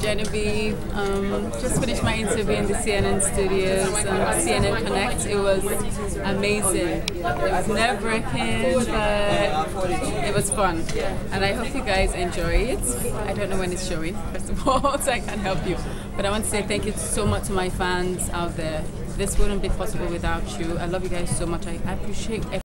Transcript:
Genevieve. Just finished my interview in the CNN studios, CNN Connect. It was amazing. It was nerve-wracking, but it was fun. And I hope you guys enjoy it. I don't know when it's showing, first of all, so I can't help you. But I want to say thank you so much to my fans out there. This wouldn't be possible without you. I love you guys so much. I appreciate